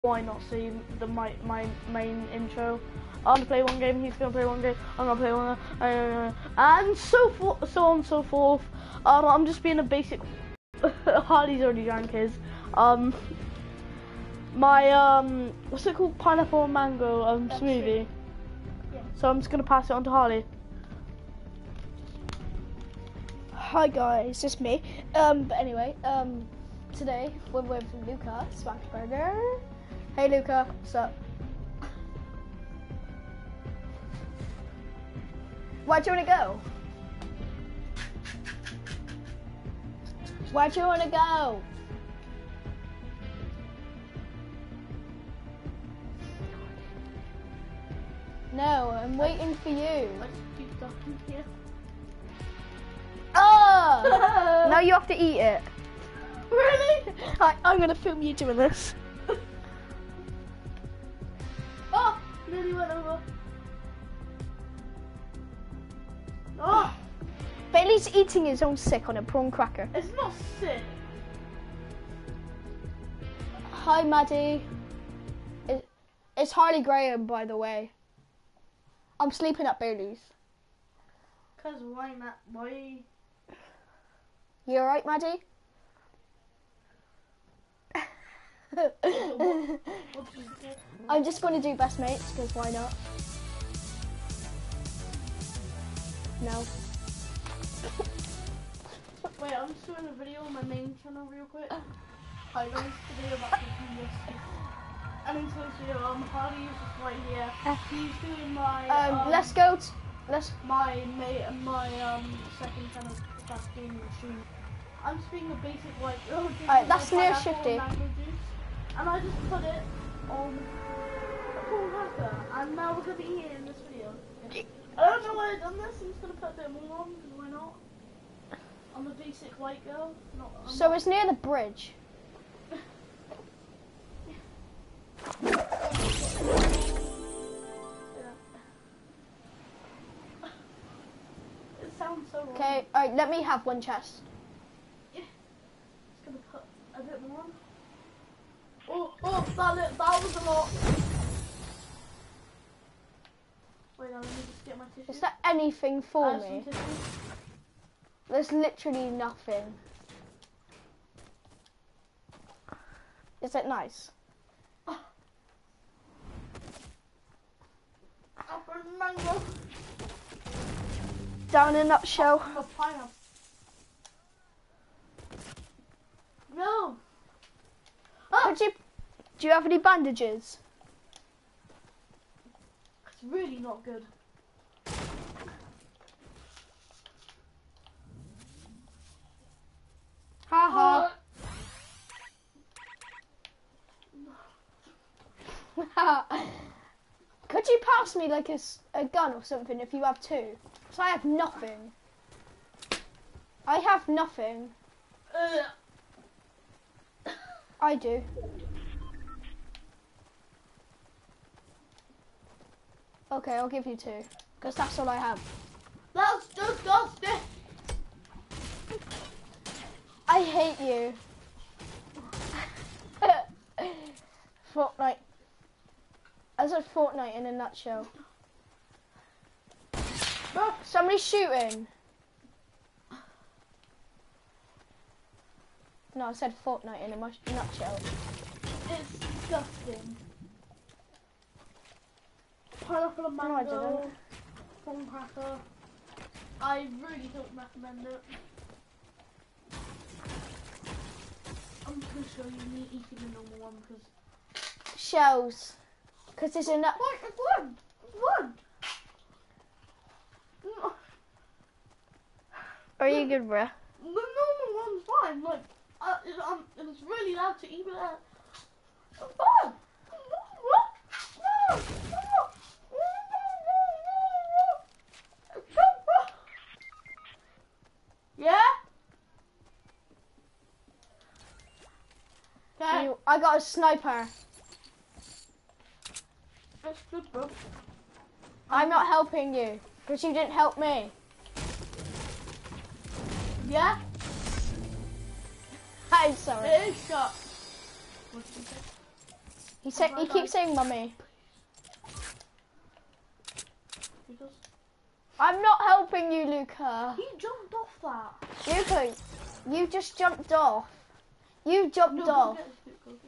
why not see my main intro? I'm gonna play one game, he's gonna play one game, I'm gonna play one, and so on and so forth. I'm just being a basic. Harley's already drank his. My what's it called? Pineapple and mango smoothie. Yeah. So I'm just gonna pass it on to Harley. Hi guys, it's me. But anyway, today we're with Luca Smackburger. Hey Luca, what's up? Where do you want to go? Where do you want to go? No, I'm waiting for you. Let's keep stuff in here. Oh! Now you have to eat it. Really? I'm gonna film you doing this. Oh! Nearly went over. Oh! Bailey's eating his own sick on a prawn cracker. It's not sick. Hi, Maddie. It's Harley Graham, by the way. I'm sleeping at Bailey's. Cause why not? Why? You alright, Maddie? I'm just going to do best mates, because why not? No. Wait, I'm just doing a video on my main channel real quick. I released a video about this. And in today's video, Harley is just right here. He's doing my Let's go. my second channel that's being streamed. I'm just being a basic like that's near pineapple Shifty. and mango juice, and I just put it on a prawn cracker, and now we're gonna be eating it in this video. I don't know why I've done this. I'm just gonna put a bit more on because why not? I'm a basic white girl. So it's near the bridge. It sounds so wrong. Okay, alright, let me have one chest. Yeah. Just gonna put a bit more on. Oh, that was a lot. Wait, now let me just get my tissue. Is there anything for me? Some tissue. There's literally nothing. Is it nice? Apple and mango. Down in a nutshell. A pineapple. No. Do you have any bandages? It's really not good. Haha. Could you pass me like a gun or something if you have two? Because I have nothing. I have nothing. I do. Okay, I'll give you two. Because that's all I have. That's disgusting. I hate you. Fortnite. I said Fortnite in a nutshell. Oh, somebody's shooting. No, I said Fortnite in a nutshell. It's disgusting. Pineapple and No, I mango. didn't. Prawn cracker. I really don't recommend it. I'm just gonna show you me eating the normal one because. Shells. Because there's enough. What? It's one. No. Are you good, bruh? The normal one's fine. Like, it's really loud to eat that. It's fine. Yeah? Okay. I got a sniper. That's good, bro. I'm not helping you. Because you didn't help me. Yeah? I'm sorry. It is shot. What did you say? He keeps saying mummy. Because I'm not helping you, Luca. he jumped off that. Luca, you just jumped off. You jumped No, off. go get this, go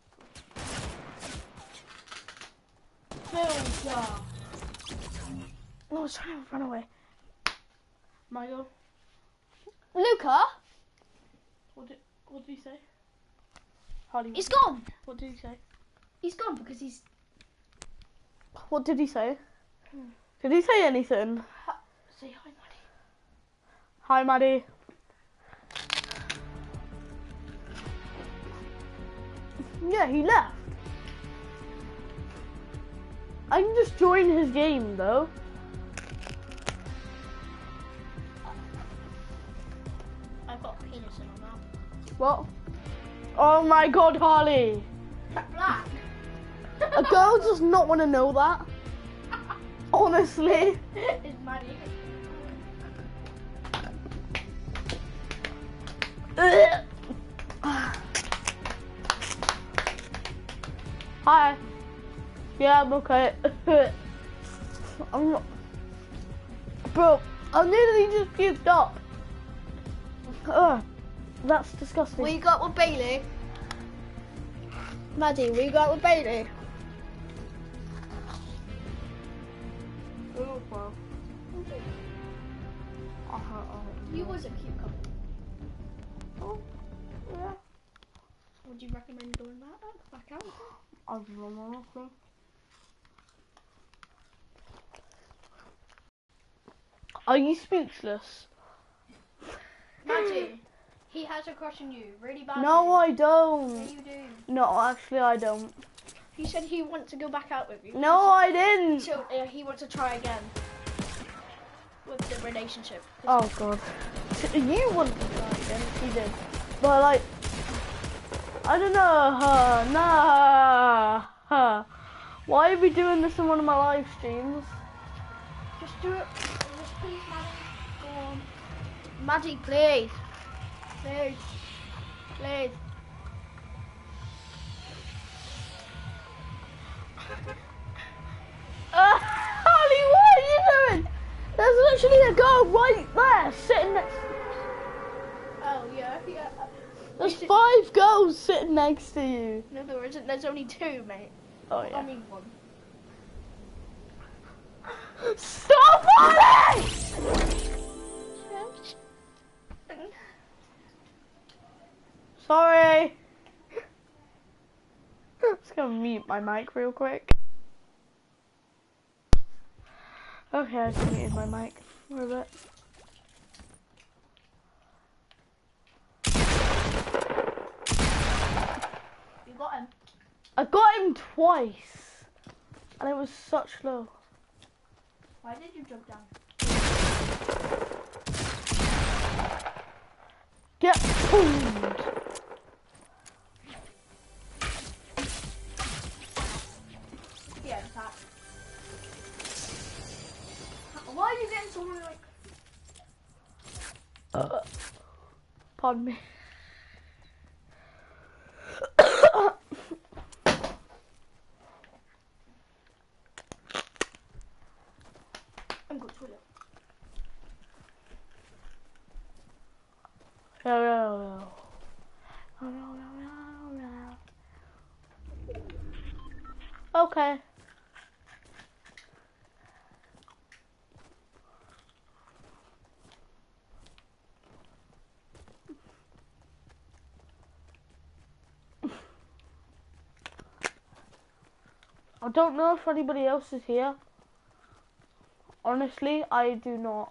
get this. Go, No, I was trying to run away. my go. Luca, What did he say? Harley, he's gone. what did he say? He's gone because he's. What did he say? Did he say anything? Say hi, Maddie. Hi, Maddie. Yeah, he left. I can just join his game though. I've got a penis in my mouth. What? Oh my god, Harley. Black. A girl does not want to know that. Honestly. It's Maddie. Hi. Yeah, I'm okay. I'm not. Bro, I nearly just puked up. Ugh, that's disgusting. What you got with Bailey? Maddie, what you got with Bailey? Oh, well. You was a cute couple. Oh, yeah. Would you recommend doing that? Back out? I don't know. Are you speechless? Maddie, he has a crush on you, really bad. No, I Yeah, don't. you do. No, actually, I don't. He said he wants to go back out with you. No, I didn't. So he wants to try again with the relationship. Oh god. You want to try again? He did. But like, I don't know. Nah. Why are we doing this in one of my live streams? Just do it. Just please, Maddie. Go on. Maddie, please. Please. Please. Holly, what are you doing? There's literally a girl right there sitting next. Oh, yeah. There's 5 girls sitting next to you. No, there isn't. There's only 2, mate. Oh I yeah. mean 1. Stop Holly! Sorry. I'm just gonna mute my mic real quick. Okay, I just muted my mic for a bit. You got him. I got him twice, and it was such low. Why did you jump down? Get fooled. Yeah, attack. Why are you getting someone like... Pardon me. I'm going to toilet. Okay. I don't know if anybody else is here. Honestly, I do not.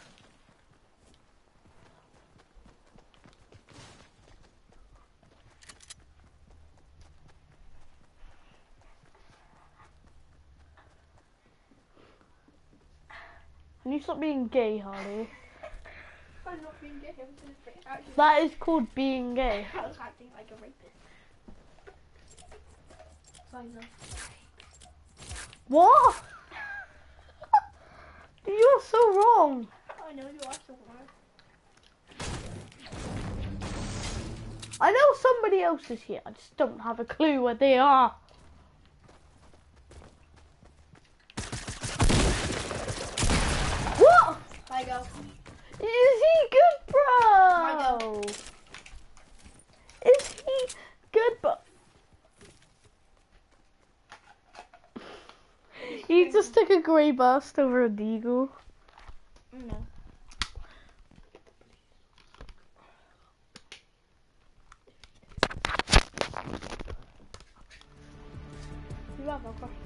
Can you stop being gay, Harley? I'm not being gay. I'm just actually... That is called being gay. I was acting like a rapist. What? You're so wrong. I know you are so wrong. I know somebody else is here. I just don't have a clue where they are. There you go. Is he good, There bro? you go. Is he good, bro? He just took a grey burst over a deagle. No. You have a question.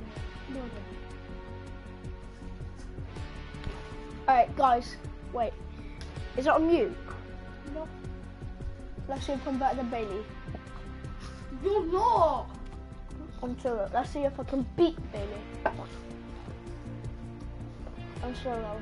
Alright, guys, wait. Is it on mute? No. Let's see if I'm better than Bailey. You're not. I'm solo. Let's see if I can beat Bailey. I'm solo.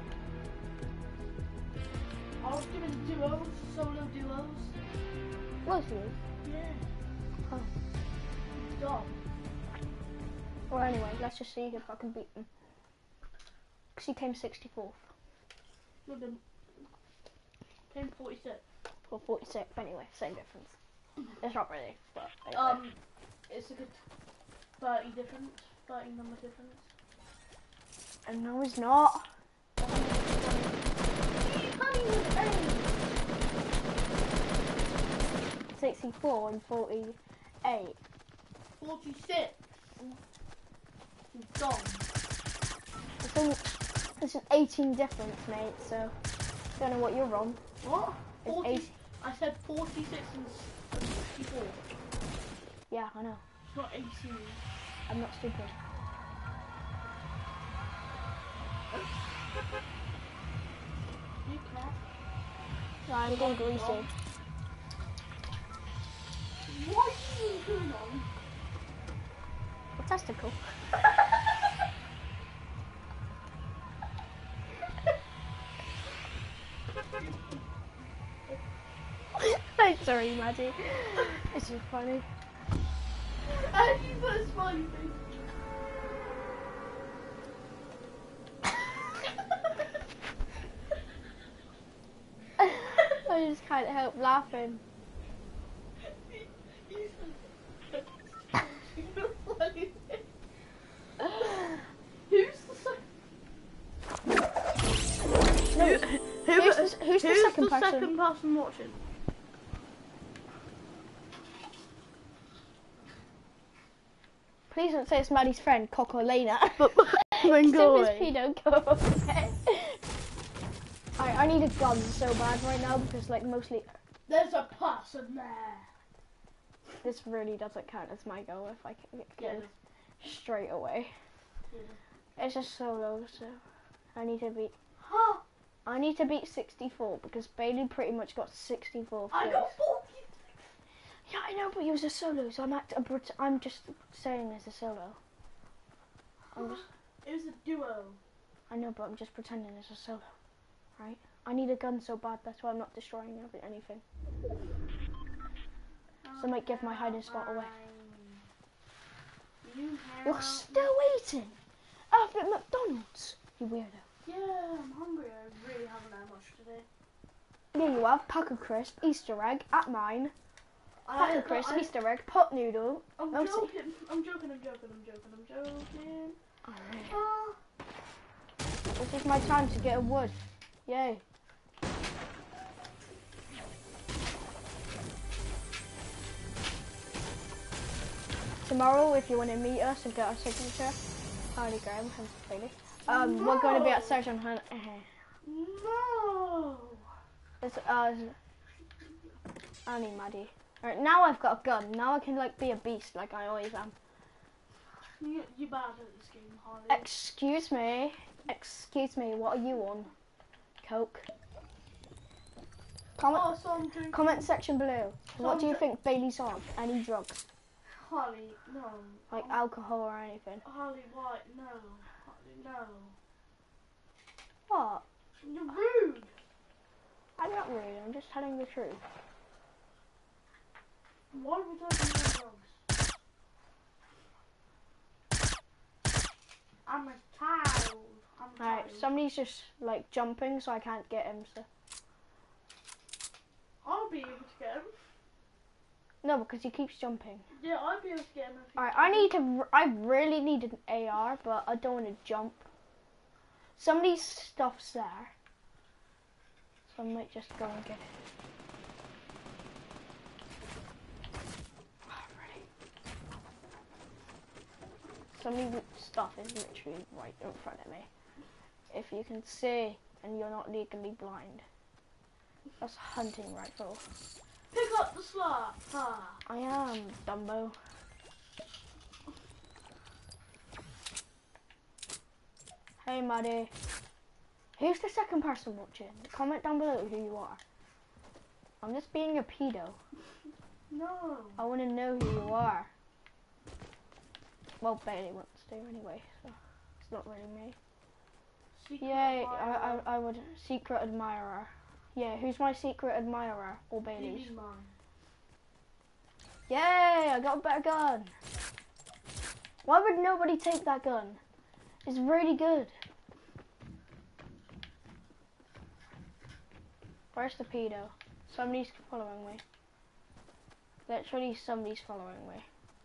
I was given duos, solo duos. Was you? Yeah. Oh. Dumb. Well, anyway, let's just see if I can beat him. Because he came 64th. No, didn't. Came 46. Or 46th, anyway, same difference. It's not really, but anyway. It's a good 30 difference, 30 number difference. And no, he's not. 64 and 48. 46. You're dumb. It's an 18 difference, mate, so don't know what you're on. What? It's 40, 80. I said 46 and 64. Yeah, I know. It's not 18. I'm not stupid. You can't. No, I'm going greasy. What are you doing on? A testicle. I'm sorry, Maddie. It's just funny. And you put a smiley face. I just can't help laughing. Who's the second? No, who's the second person? Second person watching? Please don't say it's Maddie's friend, Cocolina. But then go As soon as away. Pedo go away. I need a gun so bad right now because like mostly There's a person there. this really doesn't count as my goal if I can get Yeah. killed straight away. It's just solo, so I need to beat. Huh? I need to beat 64 because Bailey pretty much got 64. I got 40. Yeah, I know, but he was a solo, so I'm just saying as a solo. I'm just. It was a duo. I know, but I'm just pretending it's a solo, right? I need a gun so bad, that's why I'm not destroying anything. So I might give my hiding spot away. You're still eating after McDonald's, you weirdo. Yeah, I'm hungry. I really haven't had much today. Here you have Packer Crisp, Easter egg at mine. Packer Crisp, Easter egg, pot noodle. I'm Mostly- joking. I'm joking. Alright. Ah. This is my time to get a wood. Yay. Tomorrow, if you want to meet us and get our signature, Harley Graham and Bailey, we're going to be at Sergeant Hunt. No. It's Annie Maddie. Alright, now I've got a gun. Now I can like be a beast like I always am. You're bad at this game, Harley. Excuse me. Excuse me, what are you on? Coke? Oh, so I'm drinking. Comment section below. So What I'm do you dr- think Bailey's on? Any drugs? Harley, no. Like alcohol or anything? Harley, what? No. Harley, no. What? You're rude. I'm not rude, I'm just telling the truth. Why would I do drugs? I'm a child. I'm a Alright, child. somebody's just like jumping so I can't get him, so. I'll be able to get him. No, because he keeps jumping. Yeah, I'll be able to get him. If he Alright, I really need an AR, but I don't want to jump. Somebody's stuff's there. So I might just go and get it. Alright. Some of the stuff is literally right in front of me. If you can see and you're not legally blind. That's a hunting rifle. Pick up the slot. Ah. I am, Dumbo. Hey, Maddie. Who's the second person watching? Comment down below who you are. I'm just being a pedo. No. I want to know who you are. Well, Bailey wants to anyway, so it's not really me. Secret Yay, admirer. I would secret admirer. Yeah, who's my secret admirer? Or Bailey's? Baby's mine. Yay, I got a better gun. Why would nobody take that gun? It's really good. Where's the pedo? Somebody's following me. Literally, somebody's following me.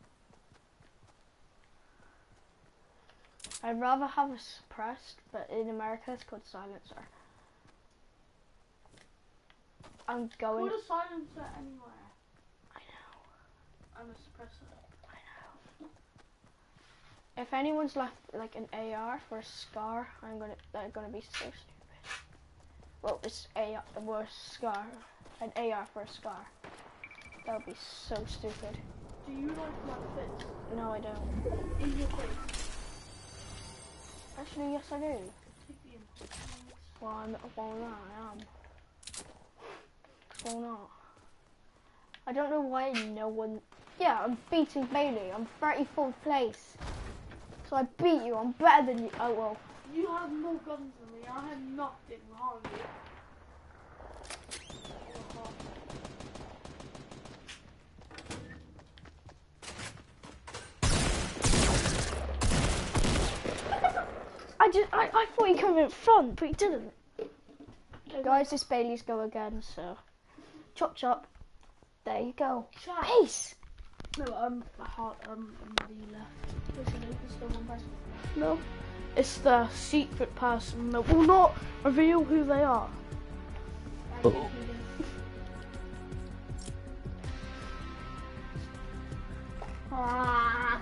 I'd rather have a suppressed, but in America it's called silencer. I'm going. Put a silencer anywhere. I know. I'm a suppressor. I know. If anyone's left like an AR for a scar, they're gonna be so stupid. Well, it's AR for a scar, an AR for a scar. That would be so stupid. Do you like my fist? No, I don't. In your face. Actually, yes, I do. Take the impulse. Well, no, I am. Well, not. I don't know why no one. Yeah, I'm beating Bailey. I'm 34th place. So I beat you. I'm better than you. Oh well. You have more guns than me. I have nothing on you. I thought he came in front, but he didn't. Guys, this Bailey's go again, so chop chop. There you go. Chop. Peace. No, Maddie left. Listen, it's the one person. No. It's the secret person that will not reveal who they are. Oh. Ah.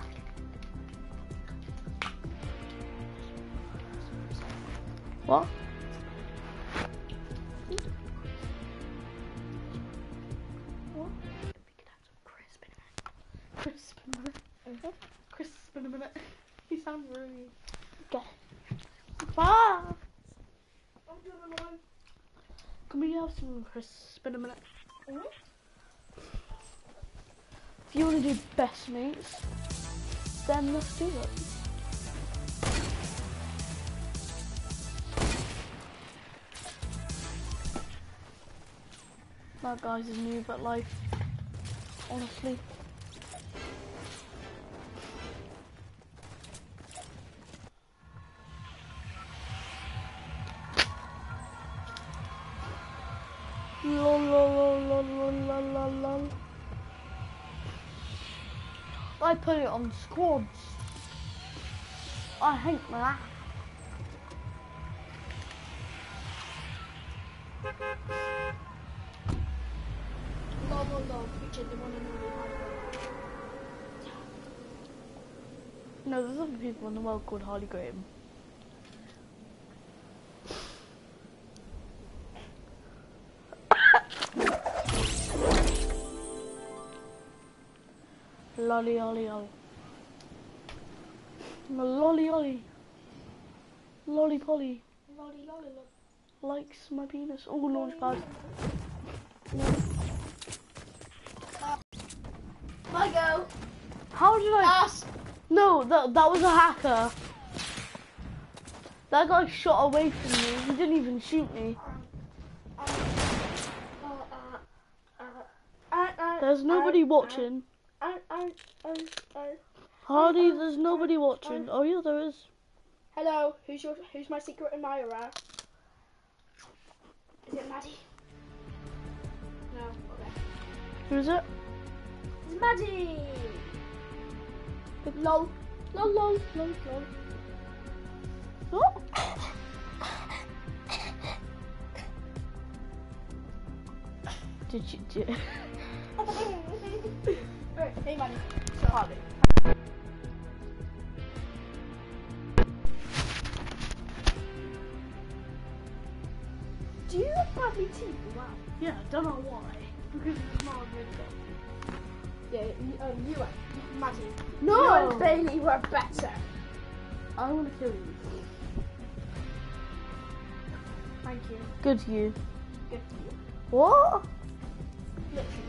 What? What? We could have some crisp in a minute. Crisp in a minute. Crisp in a minute. You sound really. Okay. Ah. I'm doing alone. Can we have some crisp in a minute? If you want to do best mates, then let's do it. That guy's a noob at life, honestly. Lol, lol, lol, lol, lol, lol, lol. I put it on squads. I hate that. No, there's other people in the world called Harley Graham. Lolly olly olly. Lolly olly. Lolly polly. Lolly lolly lolly. Likes my penis. Oh, launch pad. I go. How did I? Ass. No, that was a hacker. That guy shot away from me. He didn't even shoot me. There's nobody watching. Hardy, there's nobody watching. Oh yeah, there is. Hello, who's my secret admirer? Is it Maddie? No, okay. Who's it? It's Maddie! Lol. Lol, lol, lol, lol. What? Did you? Right, hey, Maddie. Harley. Do you have badly teeth? Wow. Yeah, I don't know why. Because it's not really good. Yeah, you are. Maddie. No! You and Bailey were better. I want to kill you. Thank you. Good to you. Good for you. What? Literally.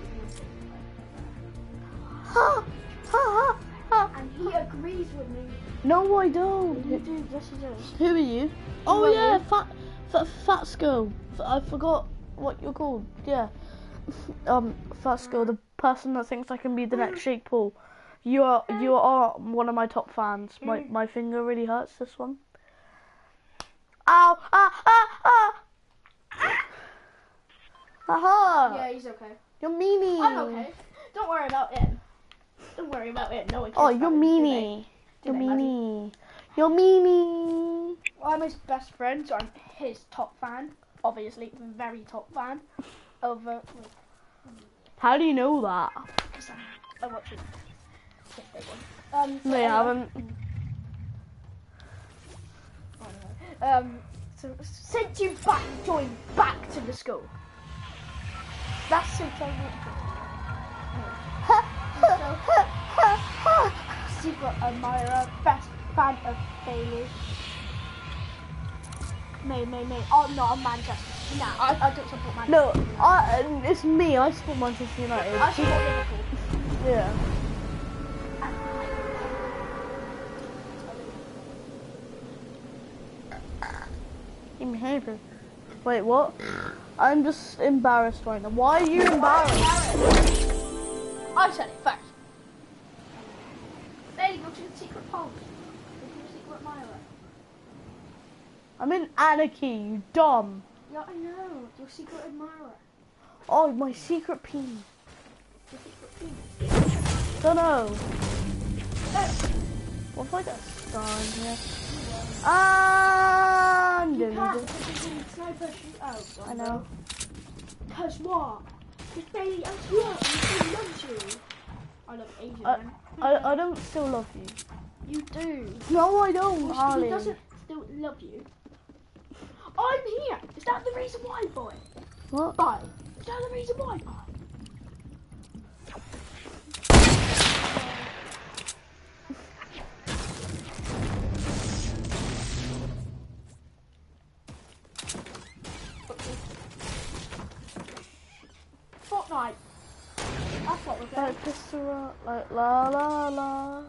Ha! Ha ha ha! And he agrees with me. No, I don't. You do, yes he does. Who are you? Oh are yeah, you? fat skull. I forgot what you're called. Yeah. Fat skull, the person that thinks I can be the next Jake Paul. You are one of my top fans. My finger really hurts. This one. Ow! Ah! Ah! Ah! Aha! Yeah, he's okay. You're meanie. I'm okay. Don't worry about it. Don't worry about it. No one cares Oh, about you're him, do they? meanie. Do You're they, Maddie? meanie. You're meanie. Well, I'm his best friend, so I'm his top fan. Obviously, very top fan of. How do you know that? Because I watch it. Yes, they won. So They anyway, haven't. So since you joined back to the school, that's since I went to. Secret admirer, best fan of Bailey. May. Oh no, I'm Manchester. Nah, I don't support Manchester. No, it's me. I support Manchester United. I support Liverpool. Yeah. Wait, what? I'm just embarrassed right now. Why are you embarrassed? I said it first. Bailey, go to the secret post. Go to the secret admirer. I'm in anarchy, you dumb. Yeah, I know. Your secret admirer. Oh, my secret peen. Your secret penis. Dunno. No. What if I get a star in here? And You can't because it's in sniper shootout. I know. Cause what? Because Bailey as well, and she loves you. I love Asian men. I don't still love you. You do. No, I don't, He Harley. doesn't still love you. I'm here. Is that the reason why, boy? What? Boy. Is that the reason why, boy? Fortnite. That's what we're doing. Like pistol, like la la la.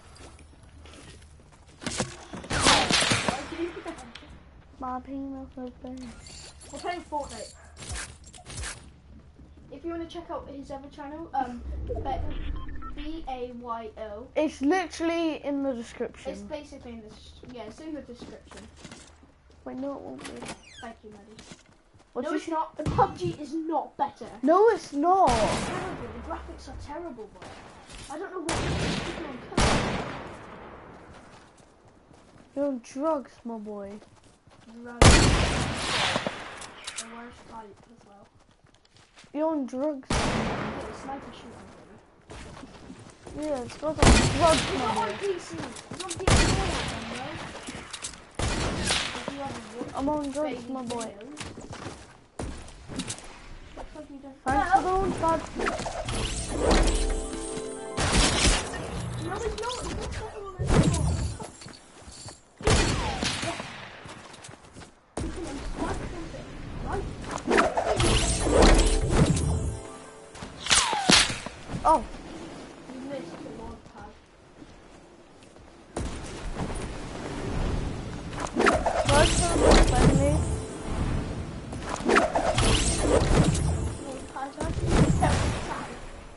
My penis is big. We're playing Fortnite. If you want to check out his other channel, BAYO. It's literally in the description. It's basically in the it's in the description. Wait, no, it won't be. Thank you, Maddie. What's No, your it's not. PUBG is not better. No, it's not. It's terrible. The graphics are terrible, boy. I don't know what people on code. You're on drugs, my boy. Drugs. The worst type as well. You're on drugs. Yeah, the sniper shootout. Yeah, it's got on drugs, It's my not on boy. PC. It's on PS4, bro. If you haven't watched I'm on drugs, Bailey my boy. videos, looks like you don't. Thanks for the launch pad. No, it's not. It's not better on this one. You can unspot something, right? Oh, You missed the launch pad. first for the friendly. Launch pad's actually very sad.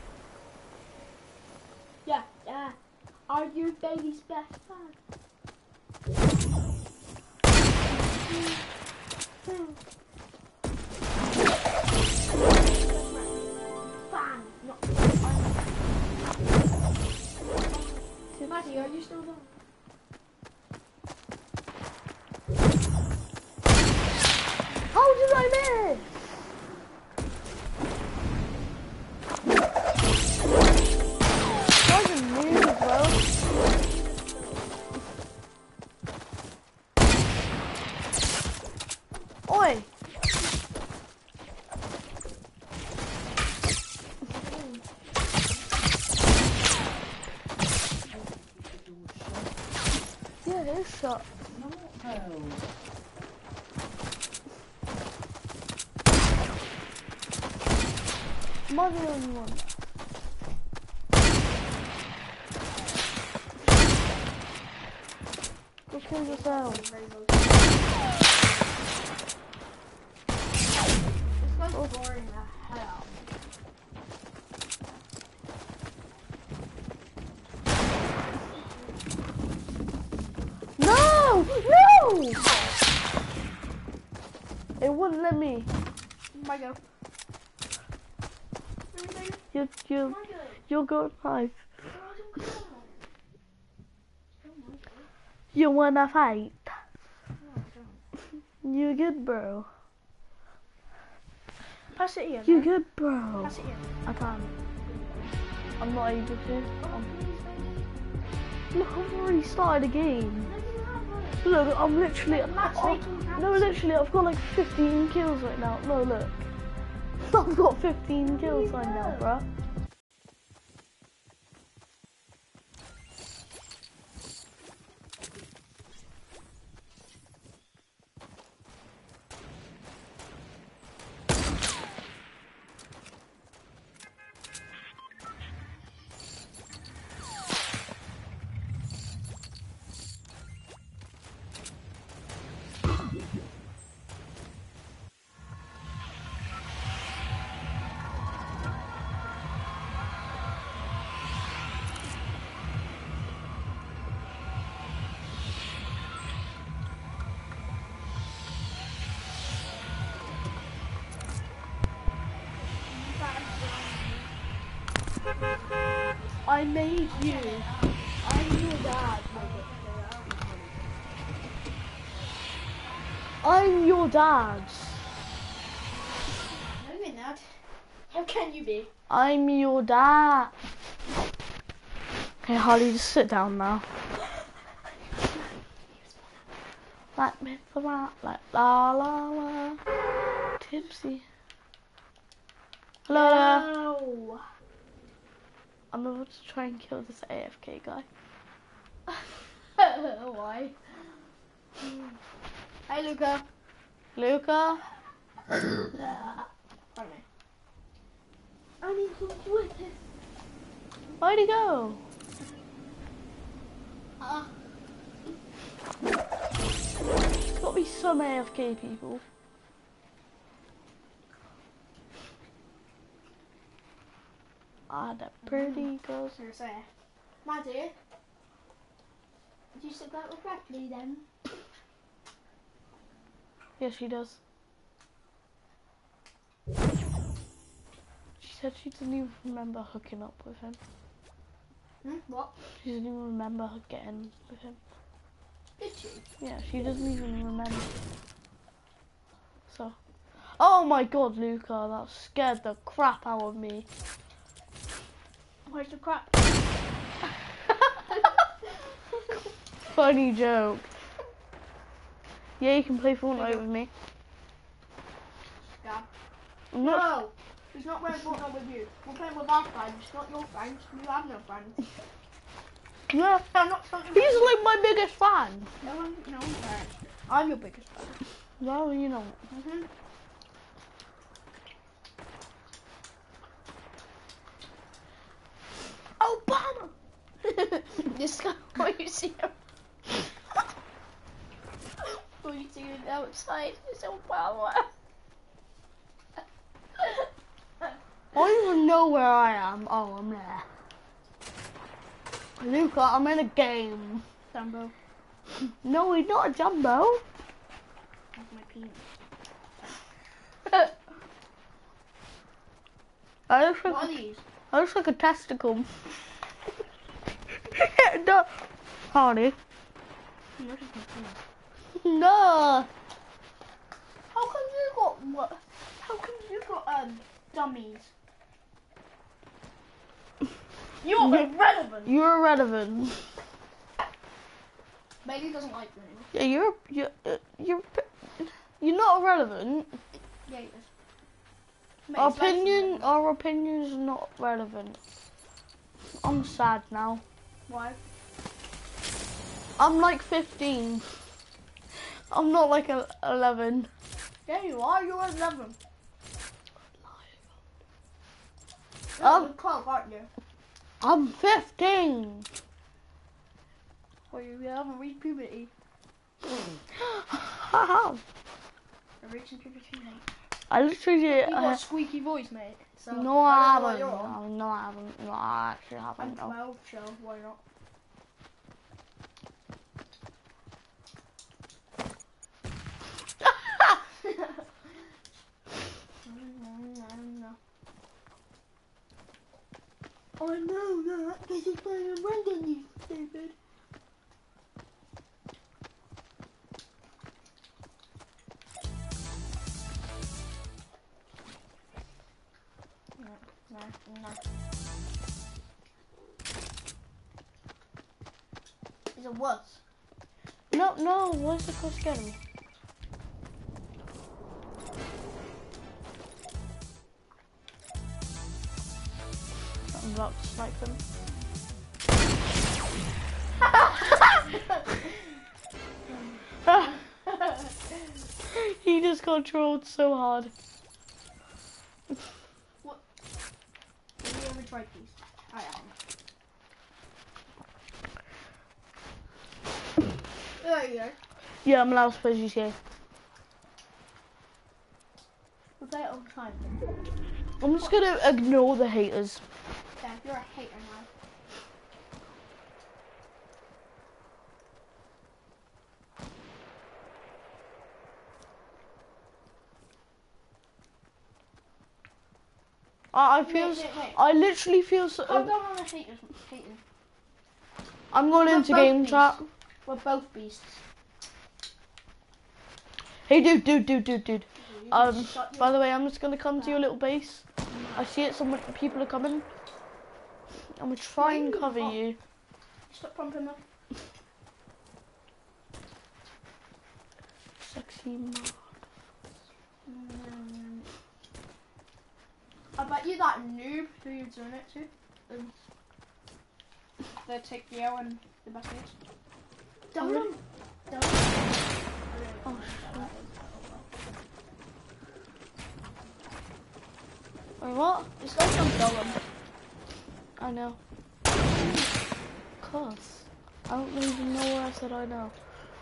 Yeah. Are you Bailey's best fan? Fan, not Maddie, are you still there? How did I miss? Yeah, it is shot. No. Am I the only one? Go kill yourself. This guy's boring the hell. No! No! It wouldn't let me. My go. You're good, five. You wanna fight? You good, bro? Pass it here. You good, bro? Pass it here. I can't. I'm not able to. Look, I've already started a game. Look, I'm literally. No, literally, I've got like 15 kills right now. No, look. I've got 15 kills right now, bruh. I made you. I'm your dad. I'm your dad. No, you're not. How can you be? I'm your dad. Okay, Harley, just sit down now. Like me for that, like la la la. Tipsy. Hello there. No. I'm about to try and kill this AFK guy. Why? Hi, Luca. Luca? Pardon me. I need some Twitter. Where'd he go? There's got to be some AFK people. Ah, that pretty girls. Here, say, Maddie, did you sit that correctly then? Yeah, she does. She said she doesn't even remember hooking up with him. What? She doesn't even remember getting with him. Did you? Yeah, she doesn't even remember. So. Oh my god, Luca, that scared the crap out of me. Where's the crap? Funny joke. Yeah, you can play Fortnite with me. Scab. I'm not. No! He's not playing Fortnite with you. We're playing with our friends, not your friends. You have no friends. Yeah, I'm not something. he's like my biggest fan. No one cares. I'm your biggest fan. Well, you know. Obama! This guy, what you see him? What you see him outside is Obama. I don't even know where I am. Oh, I'm there. Luca, I'm in a game. Dumbo. No, he's not a jumbo. That's my penis. I look like What are these? I look like a testicle. No, Harley. No. How come you got what? How come you got dummies? You're irrelevant. You're irrelevant. Bailey doesn't like me. Yeah, you're not irrelevant. Yeah, he is. Our opinion is not relevant. I'm sad now. Why? I'm like 15. I'm not like 11. Yeah, you are. You're 11. You're 12, aren't you? I'm 15. Well, you haven't reached puberty. How? You're reaching puberty, mate. I literally did. You got a squeaky voice, mate. So No, I don't know what haven't. you're on. No, I haven't. No, I actually I'm haven't. No. 12, so why not? I know that because you're playing Brendan, you stupid. No. Is it worse? No, where's the cost getting me? I'm about to snipe them. He just got trolled so hard. What? Have you ever tried these? I haven't. There you go. Yeah, I'm allowed to play GTA. We play it all the time. I'm just gonna ignore the haters. Yeah, you're a hater now. I feel. Wait. I literally feel so. Calm down on the haters. I'm going We're into both game beasts. chat. We're both beasts. Hey, dude. Shut your By the way, I'm just gonna come to your little base. I see it. Some people are coming. I'm gonna try and cover you. Stop pumping them. Sexy man. I bet you that noob who you're doing it to, they take the L and the best news. Don't. Oh, wait, what? This guy's from Durham. I know. Cause I don't even know where I said I know.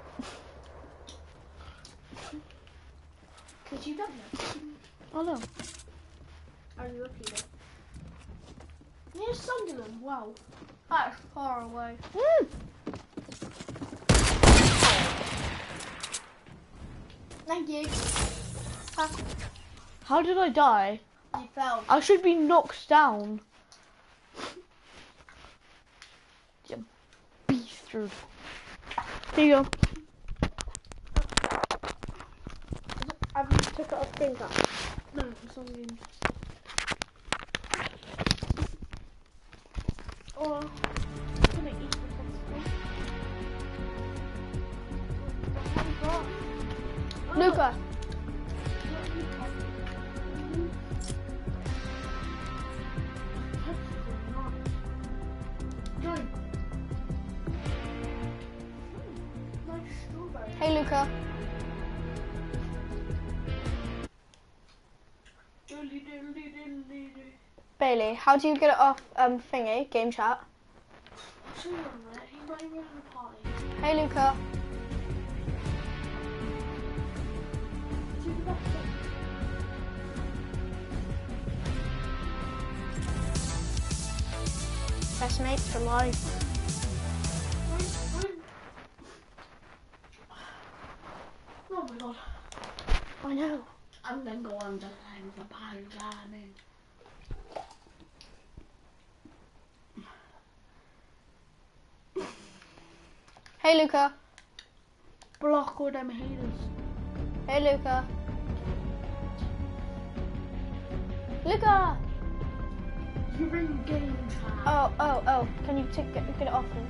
Cause you don't know. I know. Are you lucky though? Near Sunderland, wow. That's far away. Thank you. How did I die? You fell. I should be knocked down. You bastard. Here you go. Have you took it off screenshot? No, it's on you. Or I'm gonna eat the Luca. Hey, Luca. Bailey, how do you get it off thingy, game chat? Hey, Luca. Best mates for life. Oh my god. I know. I'm gonna go on the line for programming. Hey, Luca. Block all them haters. Hey, Luca. Luca! You're in game chat. Oh. Can you get it off me?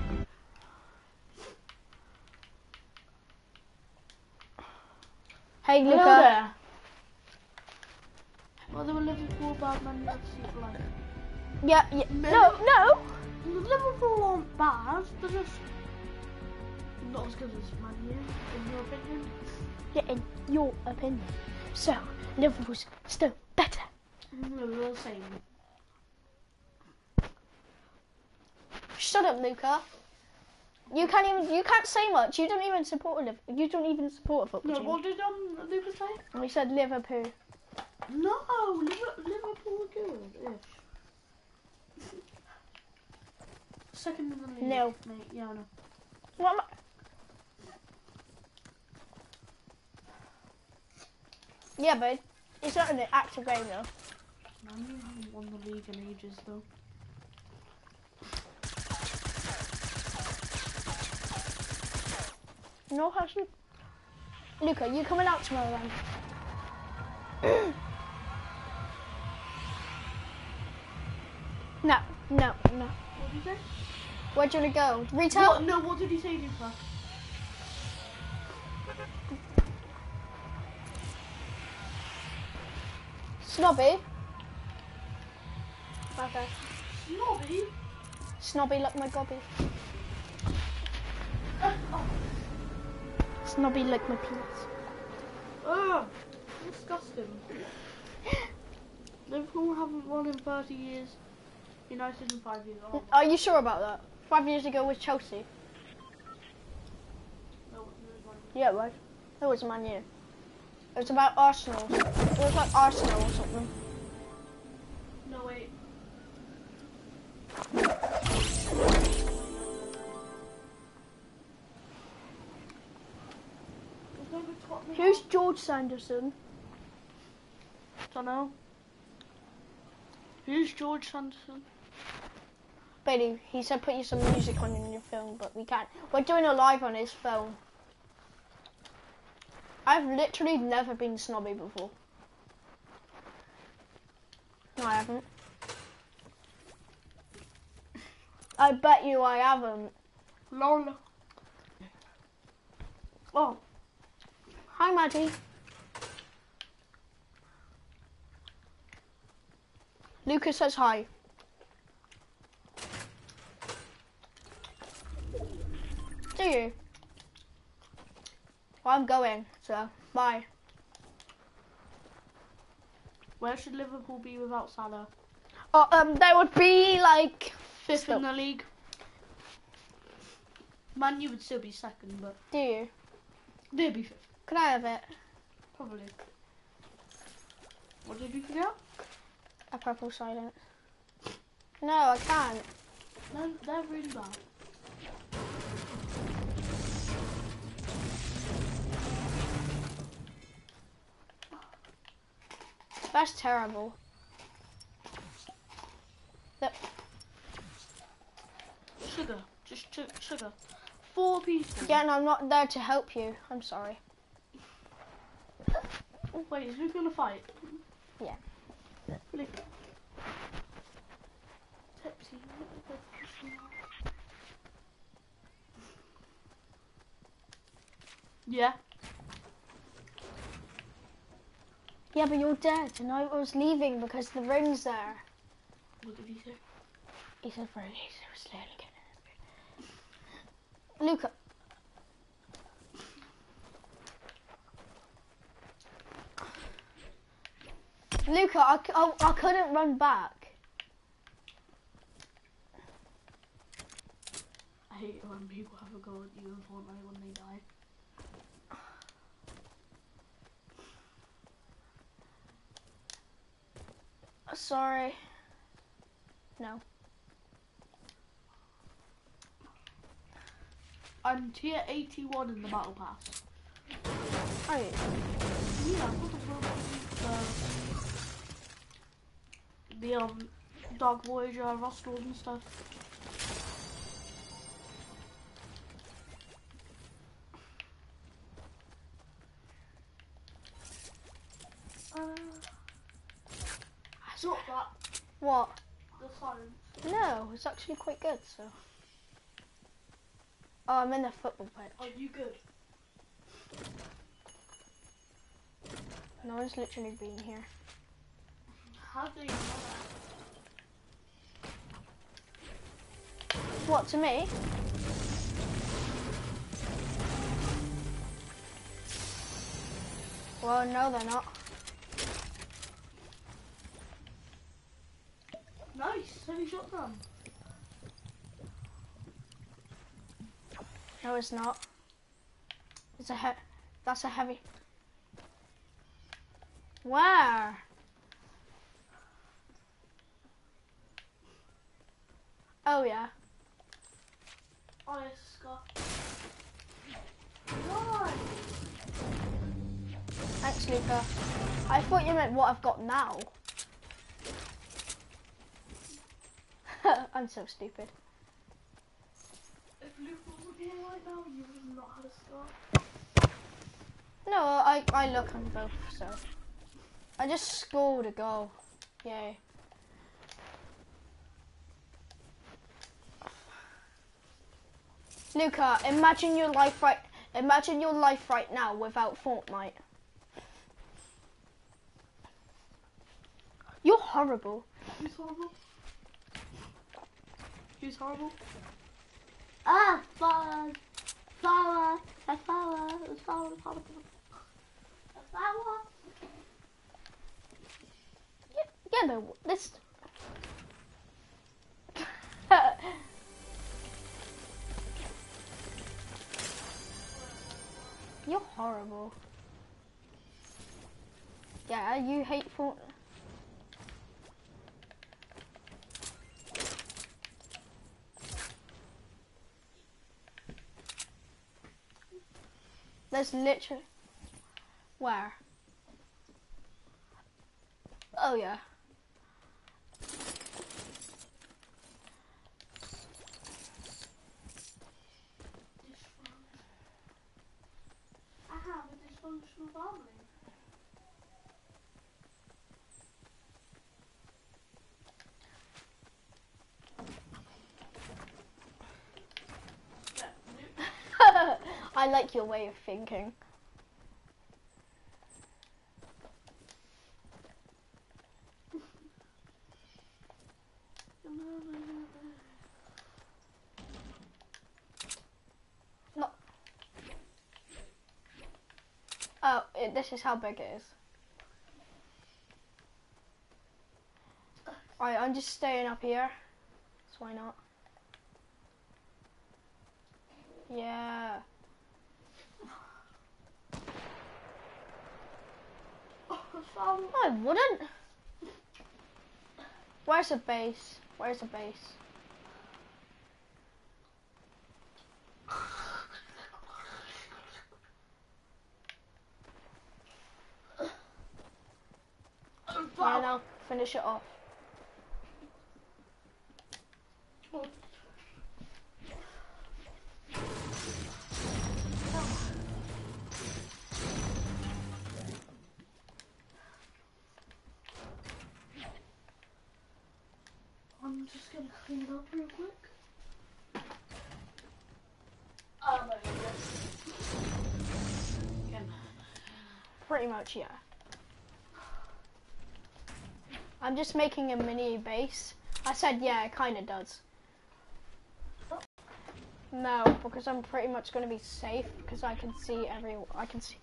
Hey, Luca. Hello there. Well, they were Liverpool bad, Man United for life. Yeah. No. Liverpool aren't bad. They're just Not as good as Man U, in your opinion. Yeah, in your opinion. So, Liverpool's still better. No, we're all the same. Shut up, Luca. You can't say much. You don't even support Liverpool. You don't even support a football No, team. what did Lucas say? We said Liverpool. No, Liverpool were good-ish. Second in the league. No. Mate, yeah, I know. What am I... Yeah, but it's not an active game though. Man U haven't won the league in ages though. No, hasn't. Luca, you coming out tomorrow then? No. What did you say? Where do you want to go? Retail? What did you say, Luca? Snobby? Okay. Snobby? Snobby like my gobby. Oh. Snobby like my penis. Ugh, disgusting. Liverpool haven't won in 30 years. United in 5 years. Oh. Are you sure about that? 5 years ago was Chelsea. No, it was Yeah, it was. It was Man U. It was about Arsenal. It was like Arsenal or something. no, wait. Who's George Sanderson? Don't know. Who's George Sanderson? Bailey, he said put you some music on in your film, but we can't. We're doing a live on his phone. I've literally never been snobby before. No, I haven't. I bet you I haven't. Lol. Oh. Hi, Maddie. Lucas says hi. Do you? Well, I'm going, so bye. Where should Liverpool be without Salah? Oh, they would be like Fifth in the league. Man U would still be second, but Do you? they'd be fifth. Could I have it? Probably. What did you forget? A purple silence. No, I can't. No, they're really bad. That's terrible. Sugar. Just sugar. 4 people. Yeah, and I'm not there to help you. I'm sorry. Wait, is who gonna fight? Yeah. Really? Tipsy. Yeah. Yeah, but you're dead, and I was leaving because the ring's there. What did he say? He said very easy, was slowly getting in. Luca. Luca, I couldn't run back. I hate it when people have a go at you in Fortnite when they die. Sorry. No. I'm tier 81 in the battle pass. Are you? Yeah, I've got the Dark Voyager, Rostral and stuff. Stop that. What? The silence. No, it's actually quite good, so. Oh, I'm in the football pitch. Are you good? No one's literally been here. How do you know that? What, to me? Well, no, they're not. Nice, heavy shotgun. No, it's not. It's that's a heavy. Where? Oh yeah. Oh yes, Scott. Nice. Thanks, Luca. I thought you meant what I've got now. I'm so stupid. If Luke wasn't here right now, you would have not had a Scott. No, I look on both, so. I just scored a goal. Yay. Luca, imagine your life right now without Fortnite. You're horrible. Who's horrible? Who's horrible? Ah, flower. Flower. A flower. A flower. A flower. Yeah, no, this. You're horrible. Yeah, you hate Fortnite. There's literally... Where? Oh, yeah. I have a dysfunctional family. I like your way of thinking. No. Oh, this is how big it is. Alright, I'm just staying up here. So why not? Yeah. I wouldn't. Where's the base? Where's the base? Yeah, now finish it off. I'm just gonna clean it up real quick. Again. Pretty much, yeah. I'm just making a mini base. I said, yeah, it kind of does. No, because I'm pretty much going to be safe because I can see everywhere. I can see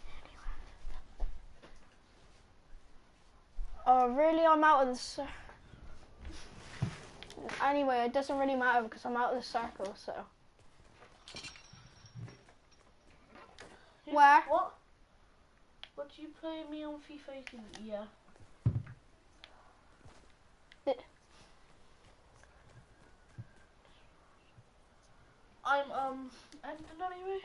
anywhere. Oh, really? I'm out of the Anyway, it doesn't really matter because I'm out of the circle, so. Where? What? What do you play me on FIFA 18? Yeah. I'm ending anyway.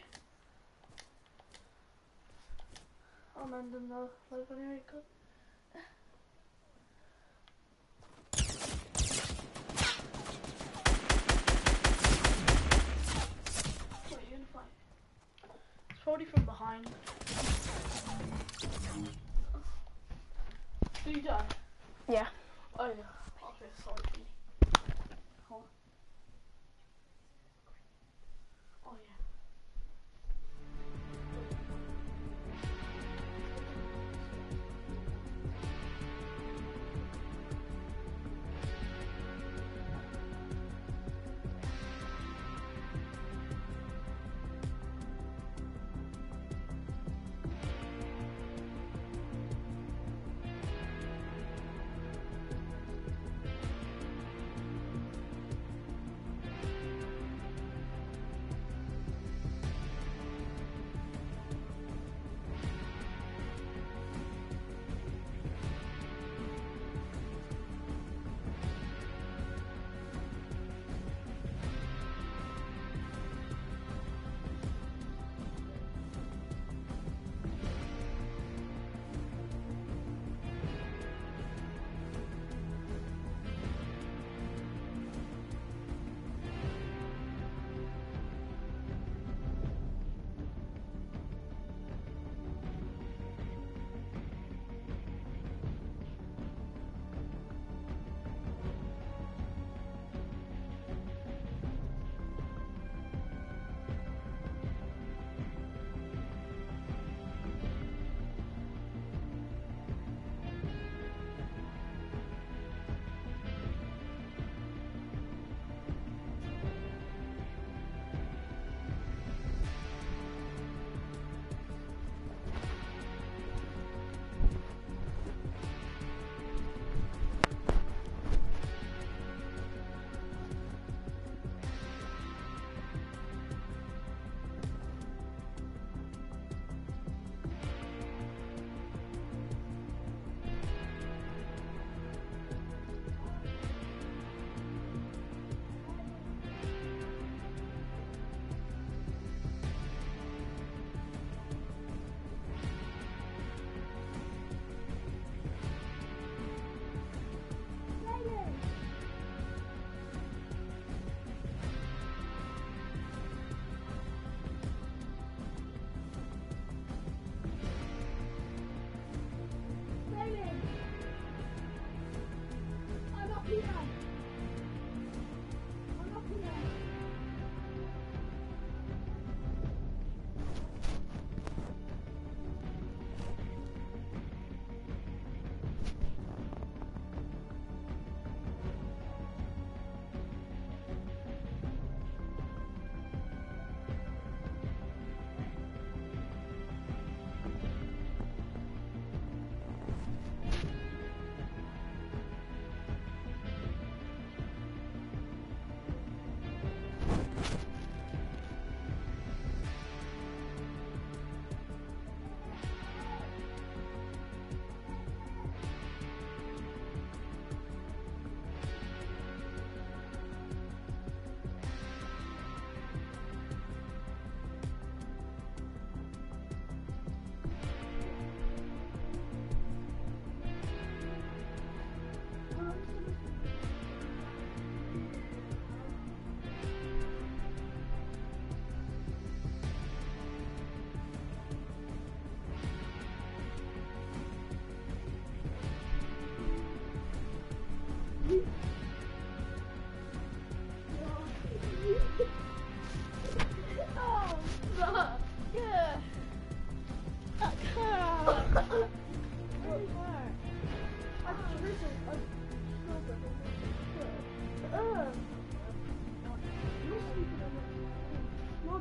I'm ending the live anyway. Good. Wait, you're gonna fight? It's probably from behind. Are you done? Yeah. Oh yeah. Okay, sorry. Hold on. Oh yeah.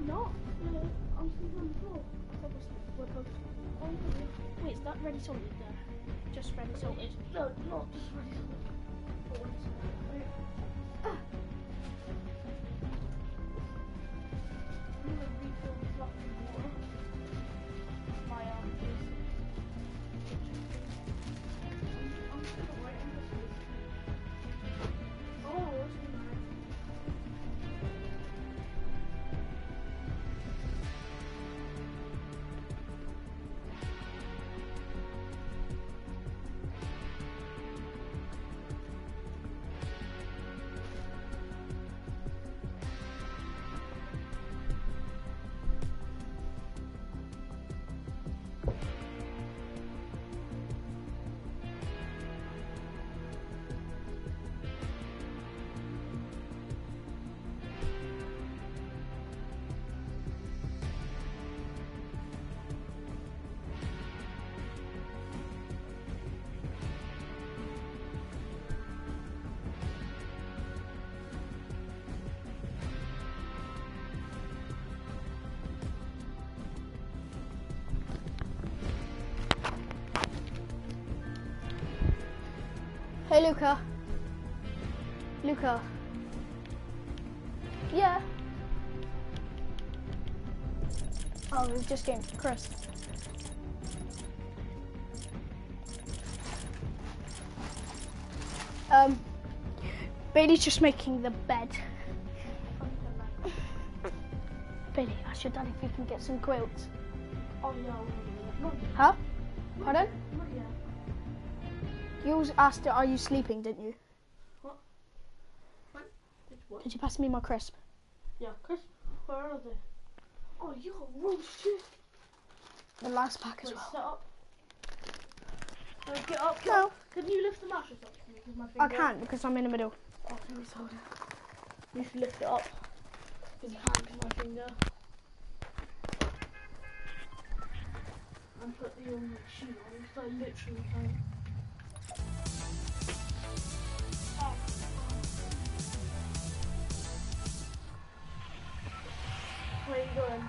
I'm not. I'm sleeping on the floor. We're both. Oh, wait, is that ready salted there? Just ready salted. No, not just ready to look. I'm gonna refill this up with water. My is. I'm just gonna wait on this. Oh, what's in there? Hey, Luca. Luca. Yeah. Oh, we just came. Chris. Bailey's just making the bed. Bailey, ask your dad if you can get some quilts. Oh, yeah. Not yet. Huh? Pardon? Not yet. You asked, are you sleeping, didn't you? What? What? Did you pass me my crisp? Yeah, Chris, where are they? Oh, you got roasted. The last pack as Wait, well. sit up. Get up. No. Can you lift the mattress up for me? With my I finger? can't because I'm in the middle. Oh, can you hold it? You should lift it up. Because you can't with my finger. And put the shoe on. It's like literally can't. Oh. Where are you going?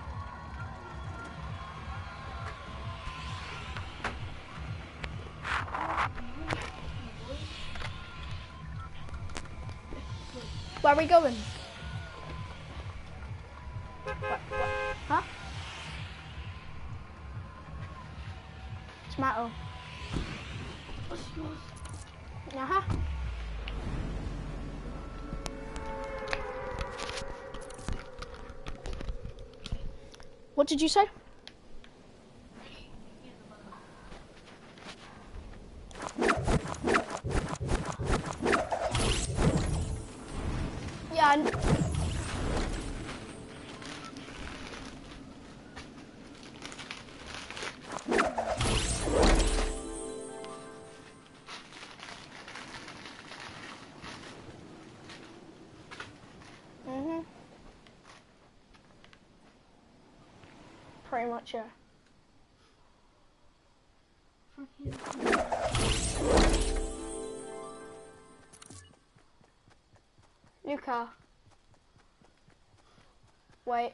Where are we going? Huh? Tomato. What's yours? Uh-huh. What did you say? Yeah. Pretty much, yeah. From here. Luca. Wait.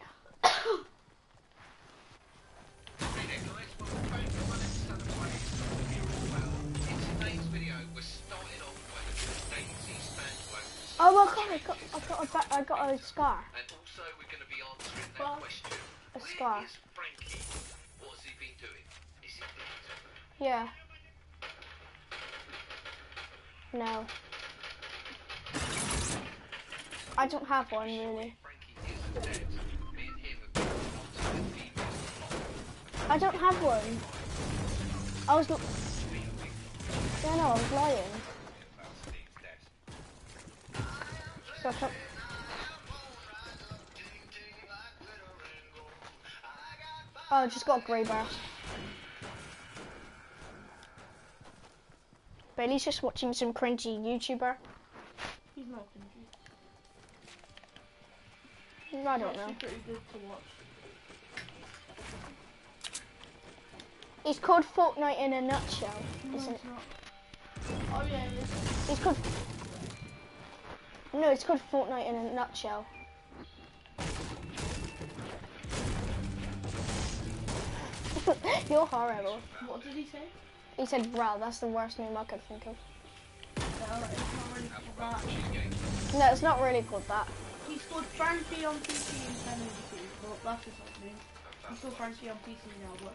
Oh my god, I got a scar. And also we're going to be answering that question. A scar. Where is Frankie? What's he been doing? Is he dead? Yeah. No. I don't have one really. Frankie isn't dead. Me and him have been onto the female plot. I don't have one. I was yeah, no, I was lying. So I can't... Oh, I just got a grey bar. Bailey's just watching some cringy YouTuber. He's not cringy. I don't know. Actually pretty good to watch. He's called Fortnite in a nutshell, No, isn't it? it's not. Oh yeah, it is. He's called... No, it's called Fortnite in a nutshell. You're horrible. What did he say? He said, bruh, that's the worst name I could think of. Well, it's not really called that. No, it's not really called that. He's called Frankie on PC and 1080p, but that's his old name. He's called Frankie on PC now, but...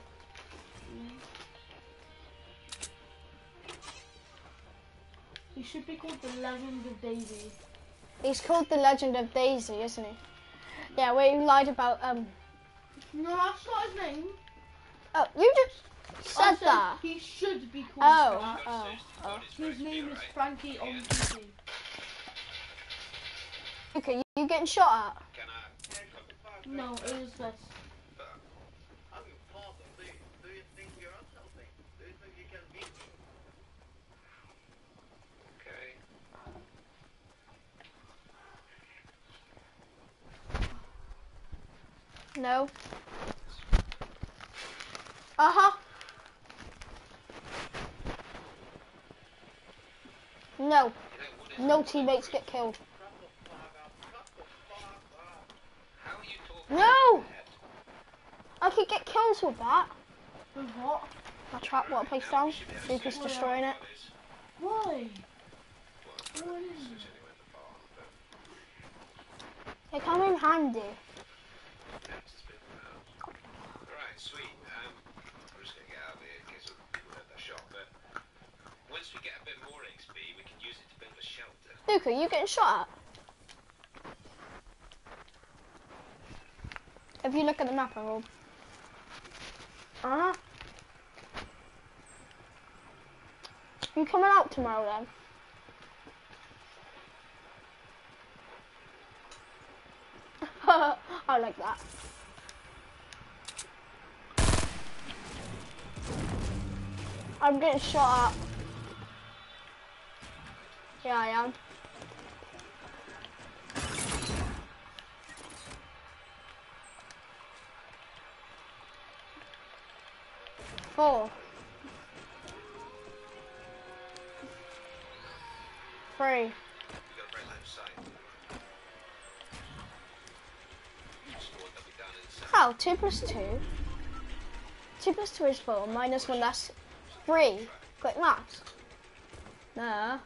He should be called the Legend of Daisy. He's called the Legend of Daisy, isn't he? Yeah, where you lied about, No, that's not his name. Oh, you just said that. He should be called Oh, that. oh. His name is Frankie on PC. Okay, you getting shot at? No, it is this. No. Uh-huh. No. No teammates get killed. No! I could get kills with that. With what? I trap what I placed down. Lucas destroying it. Why? They come in handy. Right, sweet. I'm just gonna get out of here in case people hurt their shot, but once we get a bit more XP, we can use it to build a shelter. Luca, you getting shot at? If you look at the map, I will. Uh-huh. You coming out tomorrow then? I like that. I'm getting shot at. Yeah, I am. Four. 3. We got right line of sight. Squad that we done inside. How? 2 plus 2? 2 plus 2 is 4, minus 1, that's 3. Quick maths. No. Can't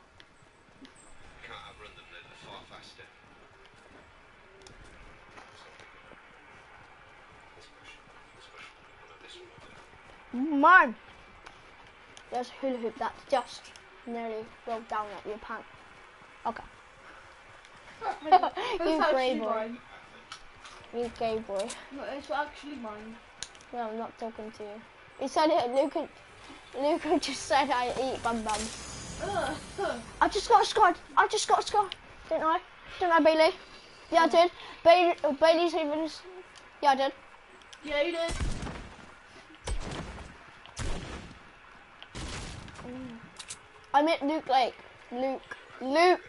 outrun them, they're far faster. Man! There's a hula hoop that's just nearly rolled down at your pants. Okay. You grey boy. Mine. You gay boy. No, it's actually mine. No, I'm not talking to you. He said it, Luca just said I eat bum bum. I just got a scar. Didn't I? Didn't I, Bailey? Yeah, I did. Bailey's even... Yeah, I did. Yeah, you did. I meant Luke Lake. Luke. They're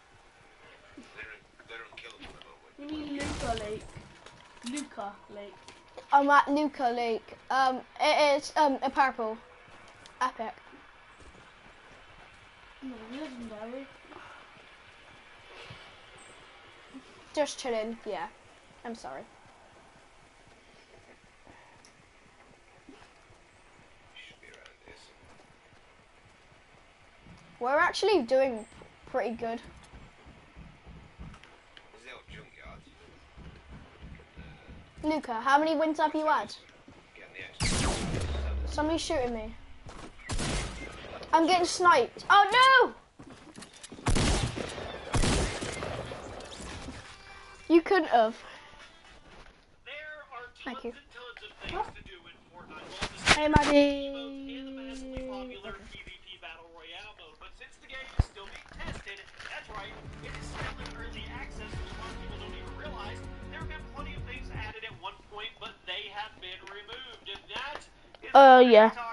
unkillable, You mean Luca Lake. Luca Lake. I'm at Luca Lake. It is a purple. Epic. No, legendary. Just chilling. Yeah. I'm sorry. should be around this. We're actually doing pretty good. There's the old junkyard. Luca, how many wins have you had? Getting the extra. Somebody's shooting me. I'm getting sniped. Oh no! You couldn't have. There are Thank you. tons and tons of things to do in Fortnite. Hey, Maddie. In the massively popular PvP Battle Royale mode, but since the game is still being tested, that's right, it is still in early access, which most people don't even realize. There have been plenty of things added at one point, but they have been removed, and that is Yeah.